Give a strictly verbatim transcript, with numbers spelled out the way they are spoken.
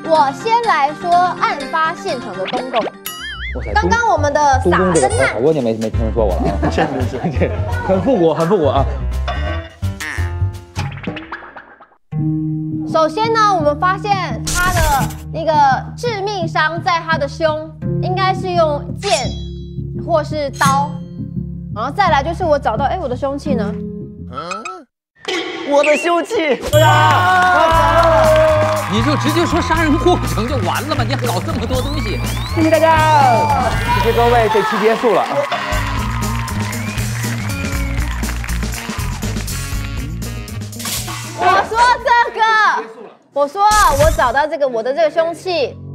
我先来说案发现场的东宫。刚刚我们的撒生案， 好多年没没听说过了啊， 确实是， 这很复古，很复古啊。 首先呢，我们发现他的那个致命伤在他的胸，应该是用剑或是刀。然后再来就是我找到，哎，我的凶器呢？ 我的凶器！ 对呀， 你就直接说杀人过程就完了吧，你搞这么多东西。 谢谢大家，谢谢各位，这期结束了。 我说这个，我说我找到这个我的这个凶器